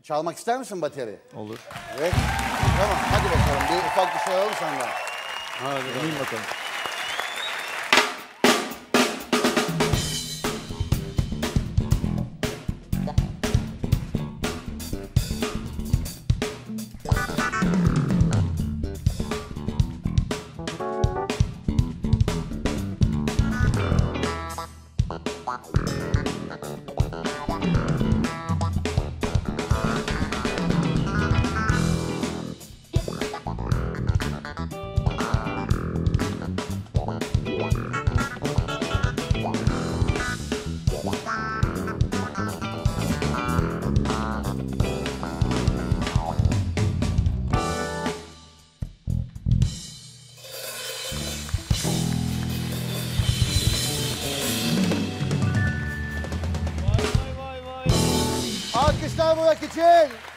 Çalmak ister misin bateri? Olur. Evet. Tamam hadi bakalım. Bir ufak bir şey alalım senden. Hadi deneyim bakalım. Alkışlar Burak için.